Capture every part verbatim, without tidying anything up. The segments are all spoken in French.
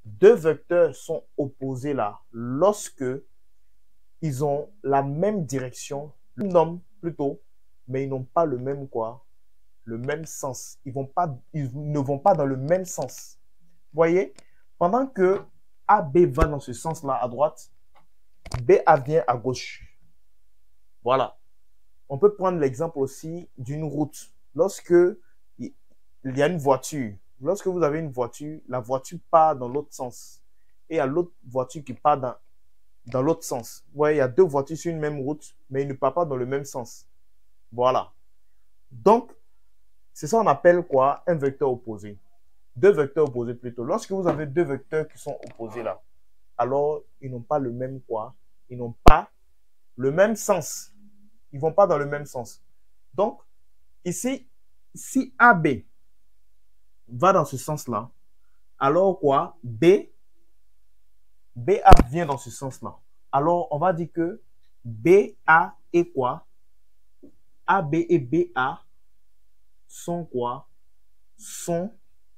deux vecteurs sont opposés là lorsque ils ont la même direction, le même nom plutôt, mais ils n'ont pas le même quoi, le même sens. Ils, vont pas, ils ne vont pas dans le même sens. Vous voyez, pendant que A B va dans ce sens-là à droite, B A vient à gauche. Voilà. On peut prendre l'exemple aussi d'une route. Lorsque il y a une voiture, lorsque vous avez une voiture, la voiture part dans l'autre sens. Et il y a l'autre voiture qui part dans, dans l'autre sens. Vous voyez, il y a deux voitures sur une même route, mais ils ne partent pas dans le même sens. Voilà. Donc, c'est ça qu'on appelle quoi? Un vecteur opposé. Deux vecteurs opposés plutôt. Lorsque vous avez deux vecteurs qui sont opposés là, alors ils n'ont pas le même quoi? Ils n'ont pas le même sens. Ils ne vont pas dans le même sens. Donc, ici, si A B va dans ce sens-là, alors quoi? B, B A vient dans ce sens-là. Alors, on va dire que B A et quoi? A B et B A sont quoi? Sont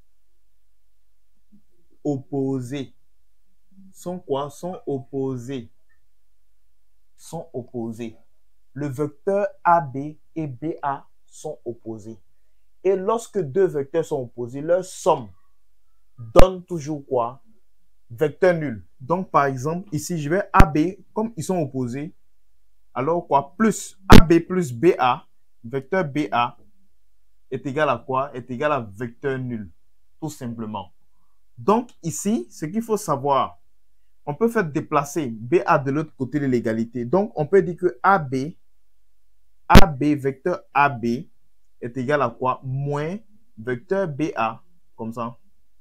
opposés. Sont quoi? Sont opposés. Sont opposés. Le vecteur A B et B A sont opposés. Et lorsque deux vecteurs sont opposés, leur somme donne toujours quoi? Vecteur nul. Donc, par exemple, ici, je vais A B, comme ils sont opposés, alors quoi? Plus A B plus B A, vecteur B A est égal à quoi? Est égal à vecteur nul, tout simplement. Donc, ici, ce qu'il faut savoir, on peut faire déplacer B A de l'autre côté de l'égalité. Donc, on peut dire que A B, A B, vecteur A B est égal à quoi? Moins vecteur B A, comme ça.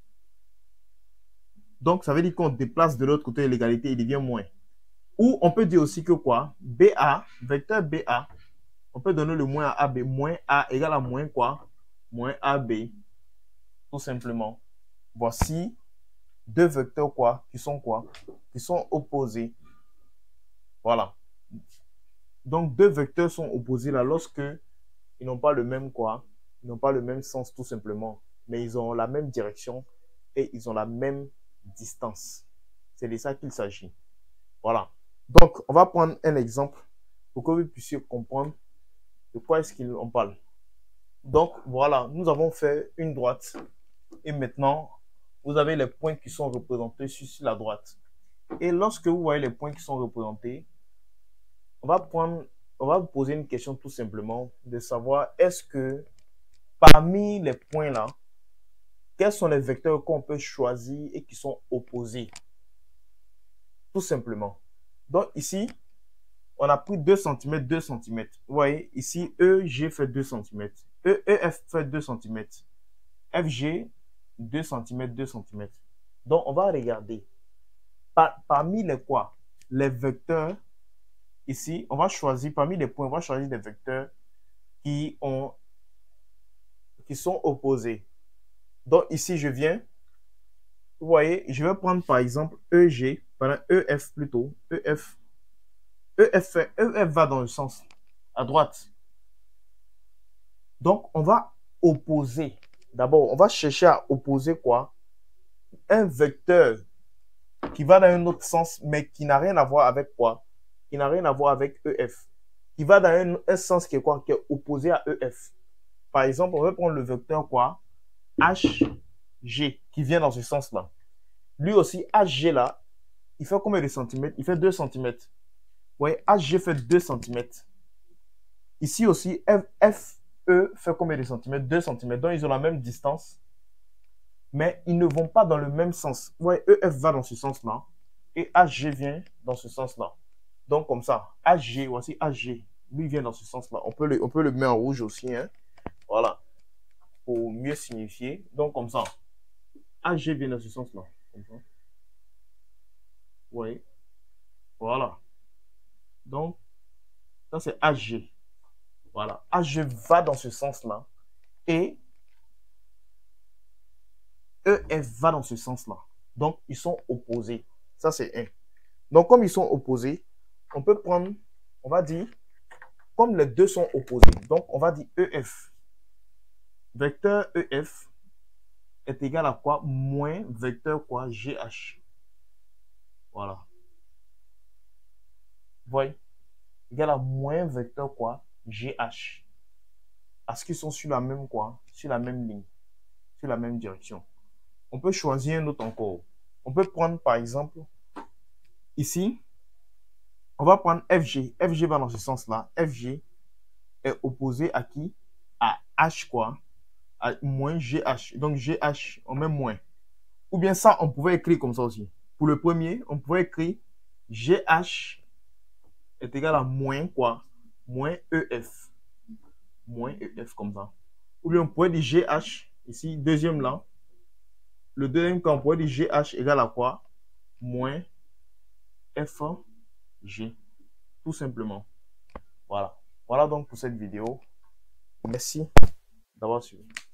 Donc, ça veut dire qu'on déplace de l'autre côté de l'égalité, il devient moins. Ou on peut dire aussi que quoi? B A, vecteur B A, on peut donner le moins à A B, moins A égale à moins quoi? Moins A B, tout simplement. Voici deux vecteurs quoi? Qui sont quoi? Qui sont opposés. Voilà. Donc, deux vecteurs sont opposés là lorsque ils n'ont pas le même quoi? Ils n'ont pas le même sens tout simplement. Mais ils ont la même direction et ils ont la même distance. C'est de ça qu'il s'agit. Voilà. Donc, on va prendre un exemple pour que vous puissiez comprendre de quoi est-ce qu'on parle. Donc, voilà, nous avons fait une droite. Et maintenant, vous avez les points qui sont représentés sur la droite. Et lorsque vous voyez les points qui sont représentés, on va prendre, on va vous poser une question tout simplement de savoir est-ce que parmi les points là, quels sont les vecteurs qu'on peut choisir et qui sont opposés? Tout simplement. Donc ici, on a pris deux centimètres, deux centimètres. Vous voyez, ici, E G fait deux centimètres. E F fait deux centimètres. F G, deux centimètres, deux centimètres. Donc, on va regarder. Par, parmi les quoi? Les vecteurs, ici, on va choisir, parmi les points, on va choisir des vecteurs qui, ont, qui sont opposés. Donc, ici, je viens, vous voyez, je vais prendre par exemple E G, pendant E F plutôt, E F. E F, E F va dans le sens à droite. Donc, on va opposer. D'abord, on va chercher à opposer quoi? Un vecteur qui va dans un autre sens, mais qui n'a rien à voir avec quoi? Qui n'a rien à voir avec E F. Qui va dans un, un sens qui est quoi? Qui est opposé à E F. Par exemple, on va prendre le vecteur quoi? H G, qui vient dans ce sens-là. Lui aussi, H G là, il fait combien de centimètres? Il fait deux centimètres. Vous voyez, H G fait deux centimètres. Ici aussi, F, F E fait combien de centimètres? deux centimètres. Donc, ils ont la même distance. Mais ils ne vont pas dans le même sens. Vous voyez, E F va dans ce sens-là. Et H G vient dans ce sens-là. Donc, comme ça, H G, voici H G. Lui vient dans ce sens-là. On peut le, on peut le mettre en rouge aussi. Hein. Voilà. Pour mieux signifier. Donc, comme ça. H G vient dans ce sens-là. Comme ça. Vous voyez. Voilà. Donc, ça c'est H G. Voilà. H G va dans ce sens-là. Et E F va dans ce sens-là. Donc, ils sont opposés. Ça, c'est un. Donc, comme ils sont opposés, on peut prendre, on va dire, comme les deux sont opposés, donc on va dire E F. Vecteur E F est égal à quoi? Moins vecteur quoi? G H. Voilà. Vous voyez? Égal à moins vecteur quoi? G H. Parce qu'ils sont sur la même quoi? Sur la même ligne. Sur la même direction. On peut choisir un autre encore. On peut prendre par exemple, ici, on va prendre F G. F G va dans ce sens-là. F G est opposé à qui? À H quoi? À moins G H. Donc G H, on met moins. Ou bien ça, on pouvait écrire comme ça aussi. Pour le premier, on pouvait écrire G H est égal à moins quoi? Moins E F. Moins E F comme ça. Ou bien on pourrait dire G H, ici, deuxième là. Le deuxième cas, on pourrait dire G H égale à quoi? Moins F G. Tout simplement. Voilà. Voilà donc pour cette vidéo. Merci d'avoir suivi.